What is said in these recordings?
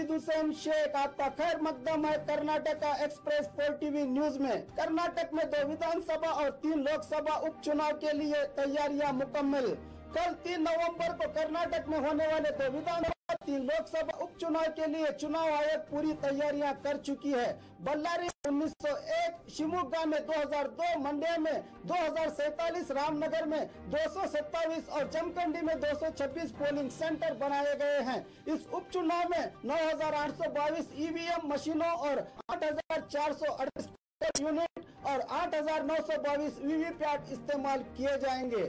जाहिद हुसैन शेख। आपका खैर मकदम है कर्नाटका एक्सप्रेस 4 टीवी न्यूज में। कर्नाटक में 2 विधानसभा और 3 लोकसभा उपचुनाव के लिए तैयारियां मुकम्मल। कल 3 नवंबर को कर्नाटक में होने वाले 2 विधानसभा 3 लोकसभा उपचुनाव के लिए चुनाव आयोग पूरी तैयारियां कर चुकी है। बल्लारी 1901, शिवमोगा में 2002, मंड्या में 2047, रामनगर में 227 और जमखंडी में 226 पोलिंग सेंटर बनाए गए हैं। इस उपचुनाव में 9,822 ईवीएम मशीनों और 8,438 यूनिट और 8,922 वीवीपैट इस्तेमाल किए जाएंगे।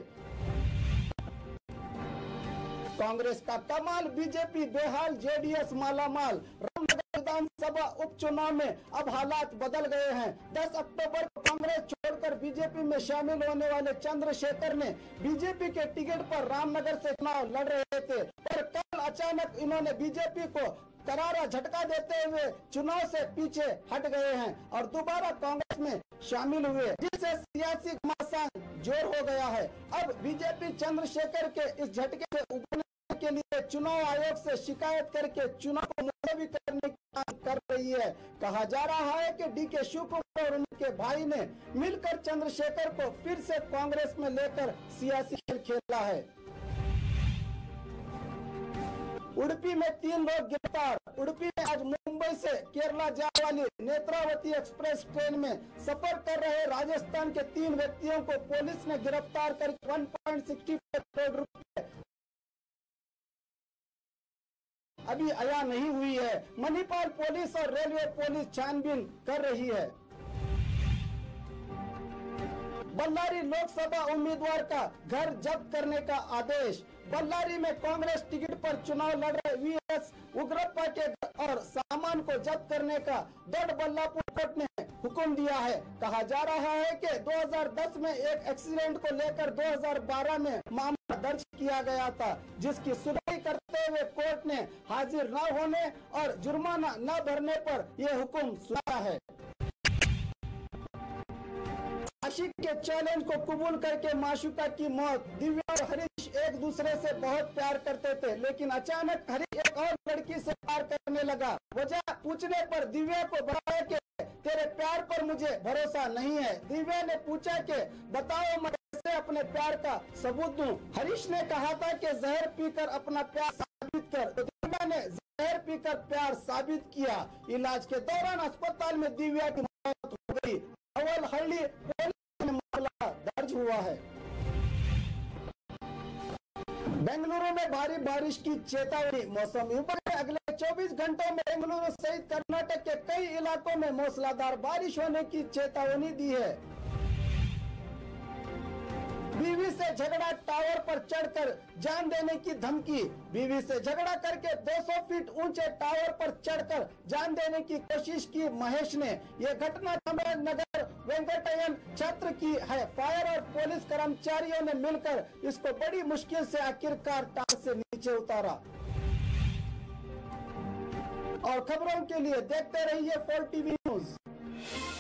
कांग्रेस का कमाल, बीजेपी बेहाल, जेडीएस मालामाल। रामनगर विधानसभा उपचुनाव में अब हालात बदल गए हैं। 10 अक्टूबर को कांग्रेस छोड़कर बीजेपी में शामिल होने वाले चंद्रशेखर ने बीजेपी के टिकट पर रामनगर से चुनाव लड़ रहे थे, पर कल अचानक इन्होंने बीजेपी को करारा झटका देते हुए चुनाव से पीछे हट गए हैं और दोबारा कांग्रेस में शामिल हुए, जिससे सियासी घमासान जोर हो गया है। अब बीजेपी चंद्रशेखर के इस झटके से उबरने के लिए चुनाव आयोग से शिकायत करके चुनाव को मुलतवी करने की मांग कर रही है। कहा जा रहा है कि डीके शिवकुमार और उनके भाई ने मिलकर चंद्रशेखर को फिर से कांग्रेस में लेकर सियासी खेल खेला है। उडुपी में 3 लोग गिरफ्तार। उडुपी में आज मुंबई से केरला जाने वाली नेत्रावती एक्सप्रेस ट्रेन में सफर कर रहे राजस्थान के 3 व्यक्तियों को पुलिस ने गिरफ्तार कर 1.65 करोड़ रुपए अभी अया नहीं हुई है। मणिपाल पुलिस और रेलवे पुलिस छानबीन कर रही है। बल्लारी लोकसभा उम्मीदवार का घर जब्त करने का आदेश। बल्लारी में कांग्रेस टिकट पर चुनाव लड़ रहे वीएस उग्रप्पा के और सामान को जब्त करने का दोडबल्लापुर कोर्ट ने हुक्म दिया है। कहा जा रहा है कि 2010 में एक एक्सीडेंट को लेकर 2012 में मामला दर्ज किया गया था, जिसकी सुनवाई करते हुए कोर्ट ने हाजिर न होने और जुर्माना न भरने पर यह हुक्म सुनाया है। आशिक के चैलेंज को कबूल करके माशूका की मौत। दिव्या और हरीश एक दूसरे से बहुत प्यार करते थे, लेकिन अचानक हरीश एक और लड़की से प्यार करने लगा। वजह पूछने पर दिव्या को बताया कि तेरे प्यार पर मुझे भरोसा नहीं है। दिव्या ने पूछा कि बताओ मैं कैसे अपने प्यार का सबूत दूं। हरीश ने कहा था कि जहर पीकर अपना प्यार साबित कर, तो दिव्या ने जहर पीकर प्यार साबित किया। इलाज के दौरान अस्पताल में दिव्या की मौत हो गई। अवलहल्ली पुलिस में मामला दर्ज हुआ है। बेंगलुरु में भारी बारिश की चेतावनी। मौसम विभाग ने अगले 24 घंटों में बेंगलुरु सहित कर्नाटक के कई इलाकों में मूसलाधार बारिश होने की चेतावनी दी है। बीवी से झगड़ा, टावर पर चढ़कर जान देने की धमकी। बीवी से झगड़ा करके 200 फीट ऊंचे टावर पर चढ़कर जान देने की कोशिश की महेश ने। यह घटना नगर वेंकटयन क्षेत्र की है। फायर और पुलिस कर्मचारियों ने मिलकर इसको बड़ी मुश्किल से आखिरकार टावर से नीचे उतारा। और खबरों के लिए देखते रहिए 4 टीवी न्यूज।